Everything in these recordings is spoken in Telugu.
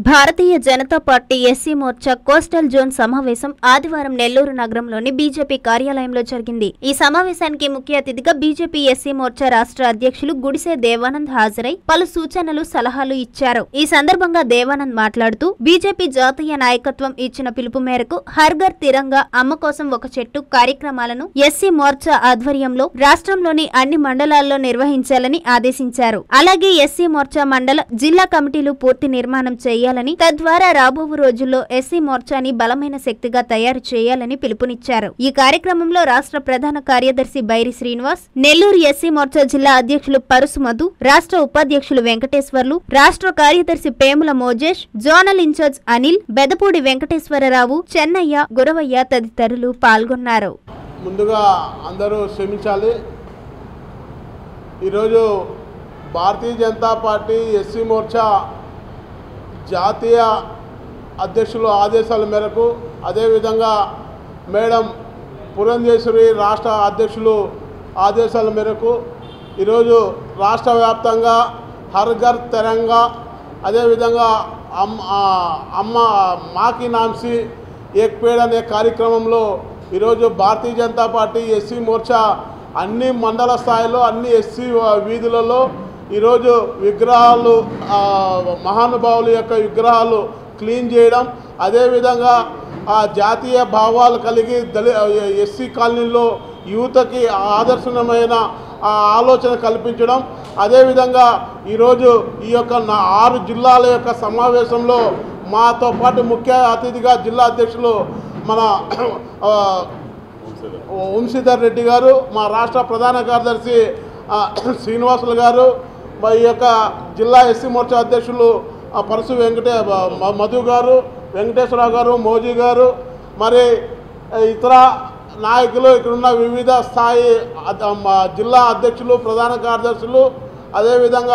భారతీయ Janata party SC Morcha coastal zone సమావేశం ఆదివారం నెల్లూరు నగరంలోని బీజేపీ కార్యాలయంలో జరిగింది। ఈ సమావేశానికి ముఖ్య అతిథిగా బీజేపీ ఎస్సీ మోర్చా రాష్ట్ర అధ్యక్షులు గుడిసె దేవానంద్ హాజరై పలు సూచనలు సలహాలు ఇచ్చారు। ఈ సందర్భంగా దేవానంద్ మాట్లాడుతూ బీజేపీ జాతీయ నాయకత్వం ఇచ్చిన పిలుపు మేరకు హర్ ఘర్ తిరంగా అమ్మ కోసం ఒక చెట్టు కార్యక్రమాలను ఎస్సీ మోర్చా ఆధ్వర్యంలో రాష్ట్రంలోని అన్ని మండలాల్లో నిర్వహించాలని ఆదేశించారు। అలాగే ఎస్సీ మోర్చా మండల జిల్లా కమిటీలు పూర్తి నిర్మాణం చేయాలని తద్వారా రాబో రోజుల్లో ఎస్సీ మోర్చాని బలమైన శక్తిగా తయారు చేయాలని పిలుపునిచ్చారు। ఈ కార్యక్రమంలో రాష్ట్ర ప్రధాన కార్యదర్శి బైరి శ్రీనివాస్, నెల్లూరు ఎస్సీ మోర్చా జిల్లా అధ్యక్షులు పరుసు మధు, రాష్ట్ర ఉపాధ్యక్షులు వెంకటేశ్వర్లు, రాష్ట్ర కార్యదర్శి పేముల మోజేష్, జోనల్ ఇన్ఛార్జ్ అనిల్, బెదపూడి వెంకటేశ్వరరావు, చెన్నయ్య, గురవయ్య తదితరులు పాల్గొన్నారు। ముందుగా అందరూ క్షమించాలి। ఈరోజు భారతీయ జనతా పార్టీ ఎస్సీ మోర్చా జాతీయ అధ్యక్షుల ఆదేశాల మేరకు, అదేవిధంగా మేడం పురంధేశ్వరి రాష్ట్ర అధ్యక్షులు ఆదేశాల మేరకు ఈరోజు రాష్ట్ర వ్యాప్తంగా హర్ ఘర్ తిరంగా, అదేవిధంగా అమ్మ మాకి నాంసి ఏక్ పేడ్ అనే కార్యక్రమంలో ఈరోజు భారతీయ జనతా పార్టీ ఎస్సీ మోర్చా అన్ని మండల స్థాయిలో అన్ని ఎస్సీ వీధులలో ఈరోజు విగ్రహాలు, మహానుభావుల యొక్క విగ్రహాలు క్లీన్ చేయడం, అదేవిధంగా జాతీయ భావాలు కలిగి ఎస్సీ కాలనీలో యువతకి ఆదర్శనమైన ఆలోచన కల్పించడం, అదేవిధంగా ఈరోజు ఈ యొక్క 6 జిల్లాల యొక్క సమావేశంలో మాతో పాటు ముఖ్య అతిథిగా జిల్లా అధ్యక్షులు మన వంశీధర్ రెడ్డి గారు, మా రాష్ట్ర ప్రధాన కార్యదర్శి శ్రీనివాసులు గారు, మా ఈ యొక్క జిల్లా ఎస్సీ మోర్చా అధ్యక్షులు పరసు మధు గారు, వెంకటేశ్వరరావు గారు, మోజీ గారు, మరి ఇతర నాయకులు, ఇక్కడున్న వివిధ స్థాయి జిల్లా అధ్యక్షులు, ప్రధాన కార్యదర్శులు, అదేవిధంగా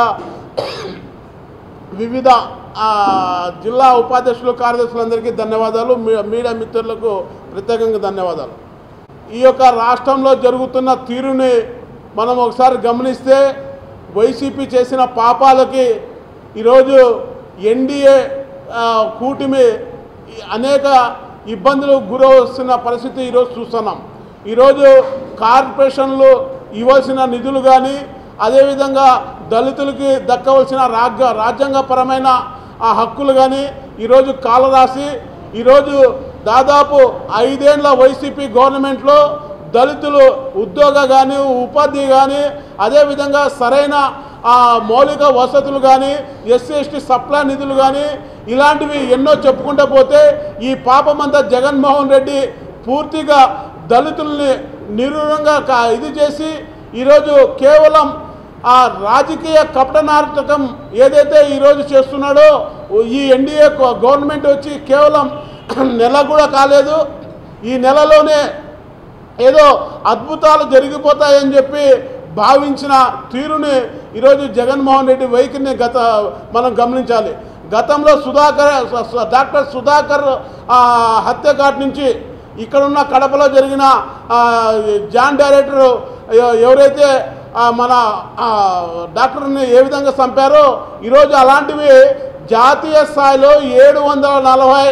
వివిధ జిల్లా ఉపాధ్యక్షులు, కార్యదర్శులందరికీ ధన్యవాదాలు। మీడియా మిత్రులకు ప్రత్యేకంగా ధన్యవాదాలు। ఈ యొక్క రాష్ట్రంలో జరుగుతున్న తీరుని మనం ఒకసారి గమనిస్తే వైసీపీ చేసిన పాపాలకి ఈరోజు ఎన్డీఏ కూటమి అనేక ఇబ్బందులు గురవుతున్న పరిస్థితి ఈరోజు చూస్తున్నాం। ఈరోజు కార్పొరేషన్లు ఇవ్వాల్సిన నిధులు కానీ, అదేవిధంగా దళితులకి దక్కవలసిన రాజ్యాంగపరమైన హక్కులు కానీ ఈరోజు కాలరాసి, ఈరోజు దాదాపు 5 ఏళ్ల వైసీపీ గవర్నమెంట్లో దళితులు ఉద్యోగ కానీ, ఉపాధి కానీ, అదేవిధంగా సరైన మౌలిక వసతులు కానీ, ఎస్సీ ఎస్టీ సప్లై నిధులు కానీ, ఇలాంటివి ఎన్నో చెప్పుకుంటూ పోతే ఈ పాపమంతా జగన్మోహన్ రెడ్డి పూర్తిగా దళితుల్ని నిర్మూలంగా ఇది చేసి ఈరోజు కేవలం రాజకీయ కపటనాటకం ఏదైతే ఈరోజు చేస్తున్నాడో, ఈ ఎన్డీఏ గవర్నమెంట్ వచ్చి కేవలం నెల కూడా కాలేదు, ఈ నెలలోనే ఏదో అద్భుతాలు జరిగిపోతాయని చెప్పి భావించిన తీరుని ఈరోజు జగన్మోహన్ రెడ్డి వైఖరిని మనం గమనించాలి। గతంలో డాక్టర్ సుధాకర్ హత్యఘాట్ నుంచి ఇక్కడున్న కడపలో జరిగిన జాయింట్ డైరెక్టర్ ఎవరైతే మన డాక్టర్ని ఏ విధంగా చంపారో, ఈరోజు అలాంటివి జాతీయ స్థాయిలో 740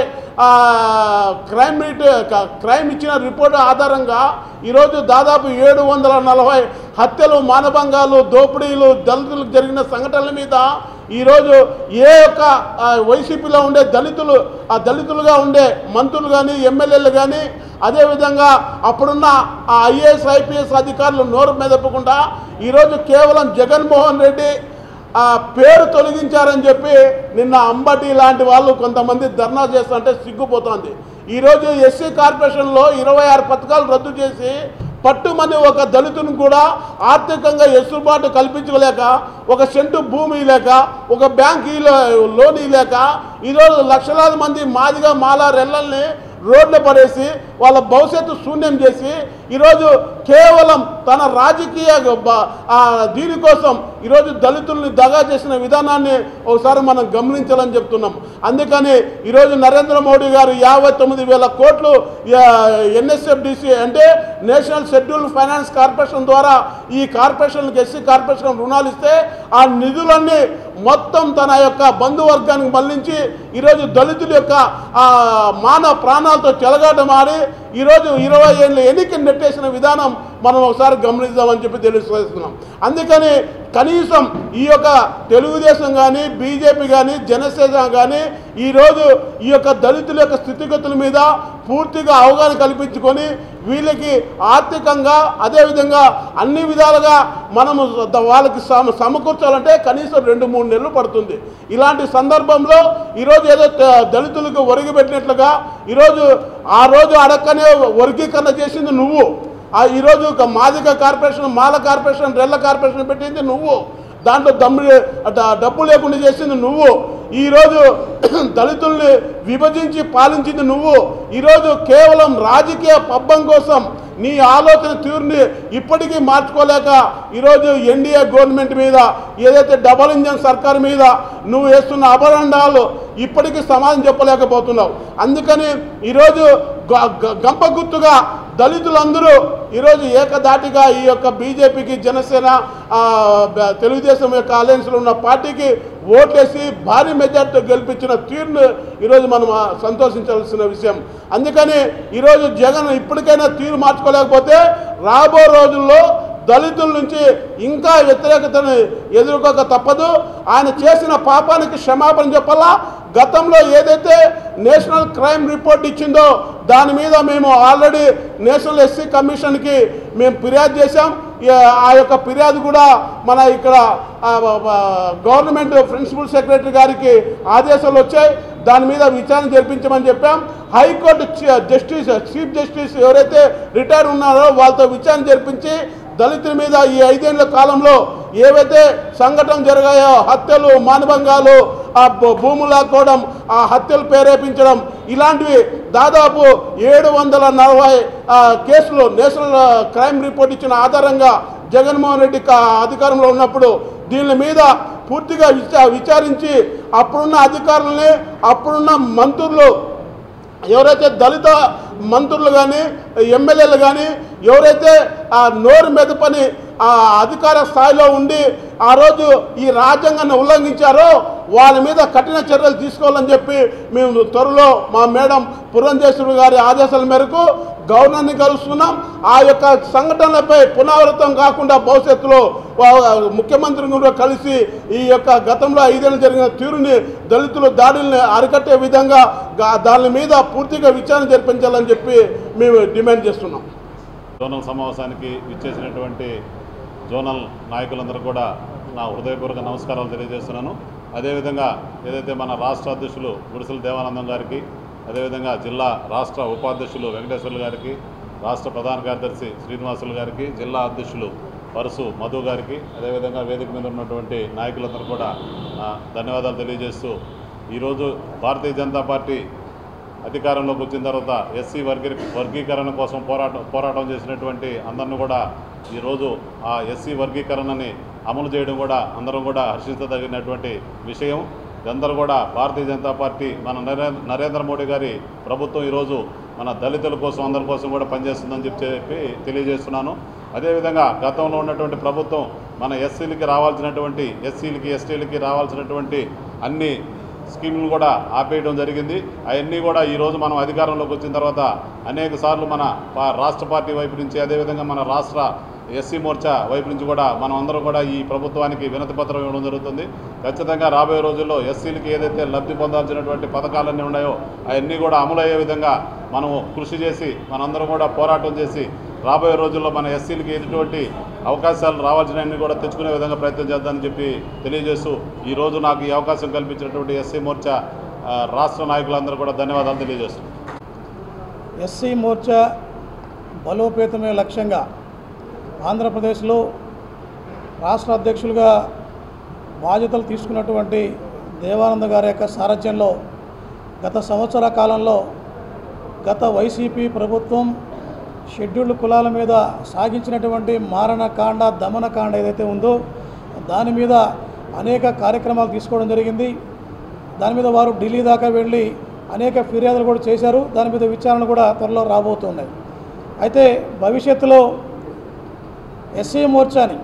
క్రైమ్ ఇచ్చిన రిపోర్టు ఆధారంగా ఈరోజు దాదాపు 740 హత్యలు, మానభంగాలు, దోపిడీలు, దళితులకు జరిగిన సంఘటనల మీద ఈరోజు ఏ యొక్క వైసీపీలో ఉండే దళితులుగా ఉండే మంత్రులు కానీ, ఎమ్మెల్యేలు కానీ, అదేవిధంగా అప్పుడున్న ఐఏఎస్ ఐపీఎస్ అధికారులు నోరు మెదపకుండా ఈరోజు కేవలం జగన్మోహన్ రెడ్డి పేరు తొలగించారని చెప్పి నిన్న అంబటి లాంటి వాళ్ళు కొంతమంది ధర్నా చేస్తుంటే సిగ్గుపోతుంది। ఈరోజు ఎస్సీ కార్పొరేషన్లో 26 పథకాలు రద్దు చేసి పట్టుమని ఒక దళితుని కూడా ఆర్థికంగా వెసులుబాటు కల్పించలేక, ఒక సెంటు భూమి లేక, ఒక బ్యాంక్ లోన్ లేక ఈరోజు లక్షలాది మంది మాదిగా మాల రెల్లల్ని రోడ్లు పడేసి వాళ్ళ భవిష్యత్తు శూన్యం చేసి ఈరోజు కేవలం తన రాజకీయ దీనికోసం ఈరోజు దళితుల్ని దగా చేసిన విధానాన్ని ఒకసారి మనం గమనించాలని చెప్తున్నాం. అందుకని ఈరోజు నరేంద్ర మోడీ గారు 59,000 కోట్లు ఎన్ఎస్ఎఫ్డిసి అంటే నేషనల్ షెడ్యూల్ ఫైనాన్స్ కార్పొరేషన్ ద్వారా ఈ కార్పొరేషన్కి ఎస్సీ కార్పొరేషన్ రుణాలు ఇస్తే ఆ నిధులన్నీ మొత్తం తన యొక్క బంధువర్గానికి మళ్లించి ఈరోజు దళితుల యొక్క ప్రాణాలతో చెలగాటమాడి ఈరోజు 20 ఏళ్ళ ఎన్నికలు నెట్టేసిన విధానం మనం ఒకసారి గమనిద్దామని చెప్పి తెలియజేస్తున్నాం. అందుకని కనీసం ఈ యొక్క తెలుగుదేశం కానీ బీజేపీ కానీ జనసేన కానీ ఈరోజు ఈ యొక్క దళితుల యొక్క స్థితిగతుల మీద పూర్తిగా అవగాహన కల్పించుకొని వీళ్ళకి ఆర్థికంగా అదేవిధంగా అన్ని విధాలుగా మనము వాళ్ళకి సమకూర్చాలంటే కనీసం 2-3 నెలలు పడుతుంది. ఇలాంటి సందర్భంలో ఈరోజు ఏదో దళితులకు ఒరిగిపెట్టినట్లుగా ఈరోజు ఆ రోజు అడక్కనే వర్గీకరణ చేసింది నువ్వు, ఈరోజు Madiga corporation, Mala corporation, Rella corporation పెట్టింది నువ్వు, దాంట్లో డబ్బు లేకుండా చేసింది నువ్వు, ఈరోజు దళితుల్ని విభజించి పాలించింది నువ్వు. ఈరోజు కేవలం రాజకీయ పబ్బం కోసం నీ ఆలోచన తీరుని ఇప్పటికీ మార్చుకోలేక ఈరోజు ఎన్డీఏ గవర్నమెంట్ మీద ఏదైతే డబల్ ఇంజన్ సర్కార్ మీద నువ్వు వేస్తున్న అభరణాలు ఇప్పటికీ సమాధానం చెప్పలేకపోతున్నావు. అందుకని ఈరోజు గంపగుత్తుగా దళితులందరూ ఈరోజు ఏకధాటిగా ఈ యొక్క బీజేపీకి, జనసేన, తెలుగుదేశం యొక్క అలయన్స్లో ఉన్న పార్టీకి ఓట్లేసి భారీ మెజార్టీతో గెలిపించిన తీరును ఈరోజు మనం సంతోషించాల్సిన విషయం. అందుకని ఈరోజు జగన్ ఇప్పటికైనా తీరు మార్చుకోలేకపోతే రాబో రోజుల్లో దళితుల నుంచి ఇంకా వ్యతిరేకతను ఎదుర్కోక తప్పదు. ఆయన చేసిన పాపానికి క్షమాపణ చెప్పాలా. గతంలో ఏదైతే నేషనల్ క్రైమ్ రిపోర్ట్ ఇచ్చిందో దాని మీద మేము ఆల్రెడీ నేషనల్ ఎస్సీ కమిషన్కి మేము ఫిర్యాదు చేశాం. ఆ యొక్క ఫిర్యాదు కూడా మన ఇక్కడ గవర్నమెంట్ ప్రిన్సిపల్ సెక్రటరీ గారికి ఆదేశాలు వచ్చాయి. దాని మీద విచారణ జరిపించమని చెప్పాం. హైకోర్టు చీఫ్ జస్టిస్ ఎవరైతే రిటైర్ ఉన్నారో వాళ్ళతో విచారణ జరిపించి దళితుల మీద ఈ 5 ఏళ్ల కాలంలో ఏవైతే సంఘటనలు జరిగాయో, హత్యలు, మానభంగాలు, ఆ భూములు లాక్కోవడం, ఆ హత్యలు ప్రేరేపించడం, ఇలాంటివి దాదాపు 740 కేసులు నేషనల్ క్రైమ్ రిపోర్ట్ ఇచ్చిన ఆధారంగా జగన్మోహన్ రెడ్డి అధికారంలో ఉన్నప్పుడు దీని మీద పూర్తిగా విచారించి అప్పుడున్న అధికారులని, అప్పుడున్న మంత్రులు ఎవరైతే దళిత మంత్రులు కానీ ఎమ్మెల్యేలు కానీ ఎవరైతే ఆ నోరు మెదపని అధికార స్థాయిలో ఉండి ఆ రోజు ఈ రాజ్యాంగాన్ని ఉల్లంఘించారో వాళ్ళ మీద కఠిన చర్యలు తీసుకోవాలని చెప్పి మేము త్వరలో మా మేడం పురంధేశ్వరి గారి ఆదేశాల మేరకు గవర్నర్ని కలుస్తున్నాం. ఆ యొక్క సంఘటనలపై పునరావృతం కాకుండా భవిష్యత్తులో ముఖ్యమంత్రిని కూడా కలిసి ఈ యొక్క గతంలో 5 ఏళ్ళు జరిగిన తీరుని దళితుల దాడుల్ని అరికట్టే విధంగా దాని మీద పూర్తిగా విచారణ జరిపించాలని చెప్పి మేము డిమాండ్ చేస్తున్నాం. జోనల్ సమావేశానికి విచ్చేసినటువంటి జోనల్ నాయకులందరూ కూడా నా హృదయపూర్వక నమస్కారాలు తెలియజేస్తున్నాను. అదేవిధంగా ఏదైతే మన రాష్ట్ర అధ్యక్షులు గుడిసెల దేవానందం గారికి, అదేవిధంగా జిల్లా రాష్ట్ర ఉపాధ్యక్షులు వెంకటేశ్వర్లు గారికి, రాష్ట్ర ప్రధాన కార్యదర్శి శ్రీనివాసులు గారికి, జిల్లా అధ్యక్షులు పరసు మధు గారికి, అదేవిధంగా వేదిక మీద ఉన్నటువంటి నాయకులందరూ కూడా ధన్యవాదాలు తెలియజేస్తూ ఈరోజు భారతీయ జనతా పార్టీ అధికారంలోకి వచ్చిన తర్వాత ఎస్సీ వర్గీకరణ కోసం పోరాటం చేసినటువంటి అందరిని కూడా ఈరోజు ఆ ఎస్సీ వర్గీకరణని అమలు చేయడం కూడా అందరం కూడా హర్షించదగినటువంటి విషయం. అందరూ కూడా భారతీయ జనతా పార్టీ మన నరేంద్ర మోడీ గారి ప్రభుత్వం ఈరోజు మన దళితుల కోసం అందరి కోసం కూడా పనిచేస్తుందని చెప్పి తెలియజేస్తున్నాను. అదేవిధంగా గతంలో ఉన్నటువంటి ప్రభుత్వం మన ఎస్సీలకి రావాల్సినటువంటి, ఎస్సీలకి ఎస్టీలకి రావాల్సినటువంటి అన్ని స్కీములు కూడా ఆపేయడం జరిగింది. అవన్నీ కూడా ఈరోజు మనం అధికారంలోకి వచ్చిన తర్వాత అనేక సార్లు మన రాష్ట్ర పార్టీ వైపు నుంచి, అదేవిధంగా మన రాష్ట్ర ఎస్సీ మోర్చా వైపు నుంచి కూడా మనం అందరం కూడా ఈ ప్రభుత్వానికి వినతి పత్రం ఇవ్వడం జరుగుతుంది. ఖచ్చితంగా రాబోయే రోజుల్లో ఎస్సీలకి ఏదైతే లబ్ధి పొందాల్సినటువంటి పథకాలన్నీ ఉన్నాయో అవన్నీ కూడా అమలు అయ్యే విధంగా మనము కృషి చేసి మనందరం కూడా పోరాటం చేసి రాబోయే రోజుల్లో మన ఎస్సీలకి ఎటువంటి అవకాశాలు రావాల్సినవన్నీ కూడా తెచ్చుకునే విధంగా ప్రయత్నం చేద్దామని చెప్పి తెలియజేస్తూ ఈరోజు నాకు ఈ అవకాశం కల్పించినటువంటి ఎస్సీ మోర్చా రాష్ట్ర నాయకులందరూ కూడా ధన్యవాదాలు తెలియజేస్తున్నాను. ఎస్సీ మోర్చా బలోపేతమే లక్ష్యంగా ఆంధ్రప్రదేశ్లో రాష్ట్ర అధ్యక్షులుగా బాధ్యతలు తీసుకున్నటువంటి దేవానంద గారి యొక్క సారథ్యంలో గత సంవత్సర కాలంలో గత వైసీపీ ప్రభుత్వం షెడ్యూల్డ్ కులాల మీద సాగించినటువంటి మారణకాండ దమనకాండ ఏదైతే ఉందో దాని మీద అనేక కార్యక్రమాలు తీసుకోవడం జరిగింది. దాని మీద వారు ఢిల్లీ దాకా వెళ్ళి అనేక ఫిర్యాదులు కూడా చేశారు. దాని మీద విచారణ కూడా త్వరలో రాబోతున్నాయి. అయితే భవిష్యత్తులో ఎస్సీ మోర్చాని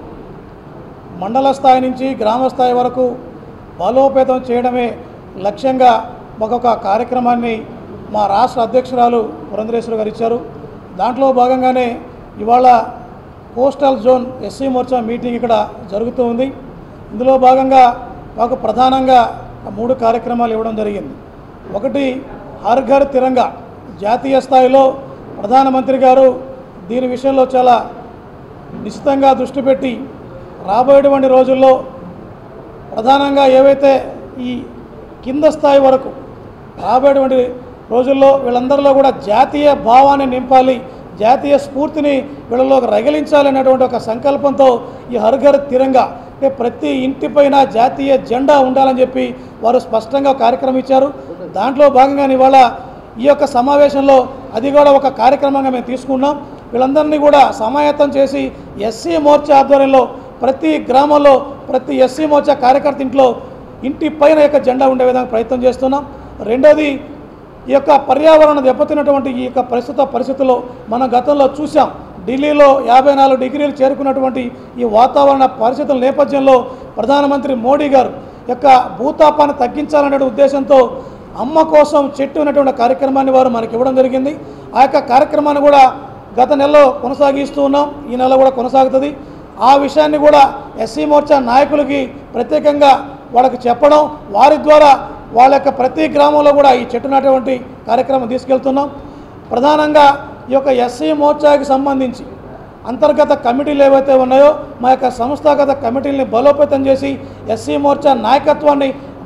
మండల స్థాయి నుంచి గ్రామ స్థాయి వరకు బలోపేతం చేయడమే లక్ష్యంగా ఒక్కొక్క కార్యక్రమాన్ని మా రాష్ట్ర అధ్యక్షురాలు పురంధరేశ్వరి గారు ఇచ్చారు. దాంట్లో భాగంగానే ఇవాళ coastal zone SC Morcha meeting ఇక్కడ జరుగుతూ ఉంది. ఇందులో భాగంగా మాకు ప్రధానంగా 3 కార్యక్రమాలు ఇవ్వడం జరిగింది. ఒకటి హర్ ఘర్ తిరంగా, జాతీయ స్థాయిలో ప్రధానమంత్రి గారు దీని విషయంలో చాలా నిశ్చితంగా దృష్టి పెట్టి రాబోయేటువంటి రోజుల్లో ప్రధానంగా ఏవైతే ఈ కింద స్థాయి వరకు రాబోయేటువంటి రోజుల్లో వీళ్ళందరిలో కూడా జాతీయ భావాన్ని నింపాలి, జాతీయ స్ఫూర్తిని వీళ్ళలో రగిలించాలనేటువంటి ఒక సంకల్పంతో ఈ హర్ ఘర్ తిరంగా అంటే ప్రతి ఇంటిపైన జాతీయ జెండా ఉండాలని చెప్పి వారు స్పష్టంగా కార్యక్రమం ఇచ్చారు. దాంట్లో భాగంగానే ఇవాళ ఈ యొక్క సమావేశంలో అది కూడా ఒక కార్యక్రమంగా మేము తీసుకున్నాం. వీళ్ళందరినీ కూడా సమాయత్తం చేసి ఎస్సీ మోర్చా ఆధ్వర్యంలో ప్రతి గ్రామంలో ప్రతి ఎస్సీ మోర్చా కార్యకర్త ఇంటి పైన యొక్క జెండా ఉండే విధంగా ప్రయత్నం చేస్తున్నాం. రెండోది ఈ యొక్క పర్యావరణం దెబ్బతిన్నటువంటి ఈ యొక్క ప్రస్తుత పరిస్థితుల్లో మనం గతంలో చూసాం. ఢిల్లీలో 54 డిగ్రీలు చేరుకున్నటువంటి ఈ వాతావరణ పరిస్థితుల నేపథ్యంలో ప్రధానమంత్రి మోడీ గారు యొక్క భూతాపాన్ని తగ్గించాలనే ఉద్దేశంతో అమ్మ కోసం చెట్టు ఉన్నటువంటి కార్యక్రమాన్ని వారు మనకి ఇవ్వడం జరిగింది. ఆ యొక్క కార్యక్రమాన్ని కూడా గత నెలలో కొనసాగిస్తూ ఉన్నాం. ఈ నెల కూడా కొనసాగుతుంది. ఆ విషయాన్ని కూడా ఎస్సీ మోర్చా నాయకులకి ప్రత్యేకంగా వాళ్ళకి చెప్పడం, వారి ద్వారా వాళ్ళ యొక్క ప్రతి గ్రామంలో కూడా ఈ చెట్టు నాటేటువంటి కార్యక్రమం తీసుకెళ్తున్నాం. ప్రధానంగా ఈ యొక్క ఎస్సీ మోర్చాకి సంబంధించి అంతర్గత కమిటీలు ఏవైతే ఉన్నాయో మా యొక్క సంస్థాగత కమిటీలని బలోపేతం చేసి ఎస్సీ మోర్చా నాయకత్వాన్ని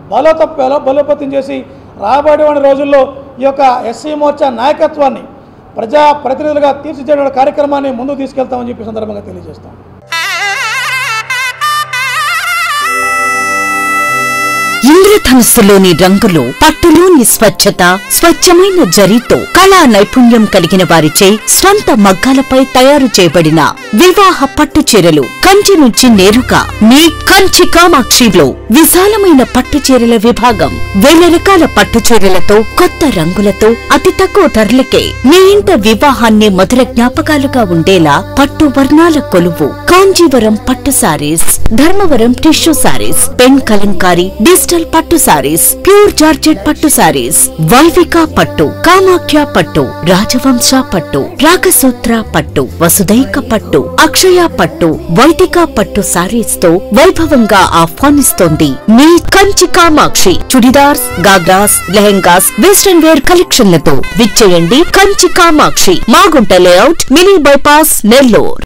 బలోపేతం చేసి రాబోయే రోజుల్లో ఈ యొక్క ఎస్సీ మోర్చా నాయకత్వాన్ని ప్రజాప్రతినిధులుగా తీర్చిదిద్దే కార్యక్రమాన్ని ముందుకు తీసుకెళ్తామని చెప్పి సందర్భంగా తెలియజేస్తాం. ఇంద్రధనుస్సులోని రంగులు, పట్టులోని స్వచ్ఛత, స్వచ్ఛమైన జరీతో కళా నైపుణ్యం కలిగిన వారిచే స్వంత మగ్గాలపై తయారు చేయబడిన వివాహ పట్టు చీరలు కంచి నుంచి నేరుగా మీ కంచి కామాక్షిలో విశాలమైన పట్టు చీరల విభాగం. 1000 రకాల పట్టు చీరలతో కొత్త రంగులతో అతి తక్కువ ధరలకే మీ ఇంట వివాహాన్ని మధుర జ్ఞాపకాలుగా ఉండేలా పట్టు వర్ణాల కొలువు కాంజీవరం పట్టు sarees, Dharmavaram tissue sarees, pen Kalamkari, digital పట్టు సారీస్, ప్యూర్ జార్జెట్ పట్టు సారీస్, వైవిక పట్టు, కామాఖ్య పట్టు, రాజవంశ పట్టు, రాగసూత్ర పట్టు, వసుదైక పట్టు, అక్షయ పట్టు, వైదిక పట్టు సారీస్ తో వైభవంగా ఆహ్వానిస్తోంది మీ కంచి కామాక్షి. చుడిదార్స్, గాగ్రాస్, లెహెంగాస్, వెస్టర్న్ వేర్ కలెక్షన్లతో విచ్చేయండి Kanchi Kamakshi, Magunta layout, mini bypass, Nellore.